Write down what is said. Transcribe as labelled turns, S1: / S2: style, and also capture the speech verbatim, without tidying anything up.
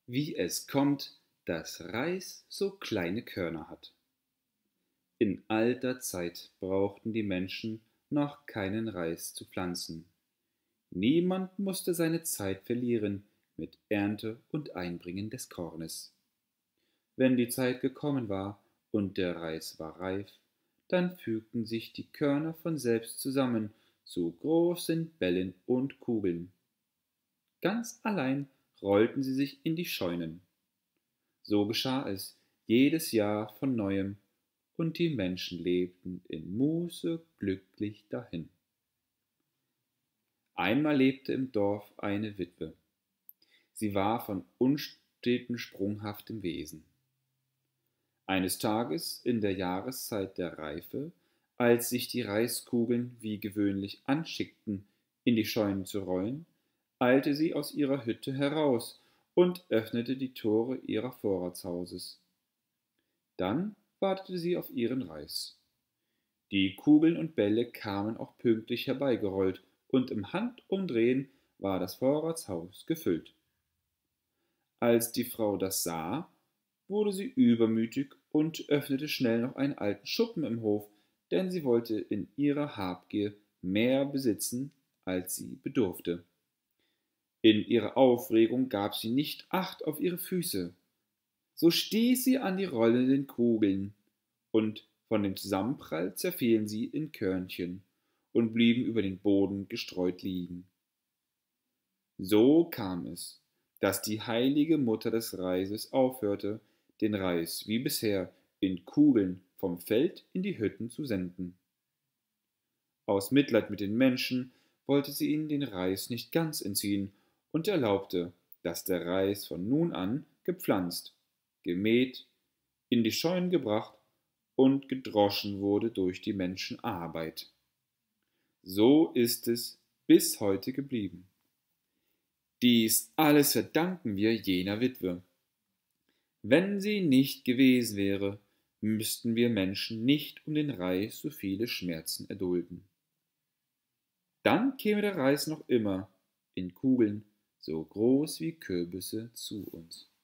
S1: Wie es kommt, dass Reis so kleine Körner hat. In alter Zeit brauchten die Menschen noch keinen Reis zu pflanzen. Niemand musste seine Zeit verlieren mit Ernte und Einbringen des Kornes. Wenn die Zeit gekommen war und der Reis war reif, dann fügten sich die Körner von selbst zusammen zu großen Bällen und Kugeln. Ganz allein rollten sie sich in die Scheunen. So geschah es jedes Jahr von neuem, und die Menschen lebten in Muße glücklich dahin. Einmal lebte im Dorf eine Witwe. Sie war von unstetem sprunghaftem Wesen. Eines Tages in der Jahreszeit der Reife, als sich die Reiskugeln wie gewöhnlich anschickten, in die Scheunen zu rollen, eilte sie aus ihrer Hütte heraus und öffnete die Tore ihrer Vorratshauses. Dann wartete sie auf ihren Reis. Die Kugeln und Bälle kamen auch pünktlich herbeigerollt, und im Handumdrehen war das Vorratshaus gefüllt. Als die Frau das sah, wurde sie übermütig und öffnete schnell noch einen alten Schuppen im Hof, denn sie wollte in ihrer Habgier mehr besitzen, als sie bedurfte. In ihrer Aufregung gab sie nicht Acht auf ihre Füße. So stieß sie an die rollenden Kugeln, und von dem Zusammenprall zerfielen sie in Körnchen und blieben über den Boden gestreut liegen. So kam es, dass die heilige Mutter des Reises aufhörte, den Reis wie bisher in Kugeln vom Feld in die Hütten zu senden. Aus Mitleid mit den Menschen wollte sie ihnen den Reis nicht ganz entziehen und erlaubte, dass der Reis von nun an gepflanzt, gemäht, in die Scheunen gebracht und gedroschen wurde durch die Menschenarbeit. So ist es bis heute geblieben. Dies alles verdanken wir jener Witwe. Wenn sie nicht gewesen wäre, müssten wir Menschen nicht um den Reis so viele Schmerzen erdulden. Dann käme der Reis noch immer in Kugeln so groß wie Kürbisse zu uns.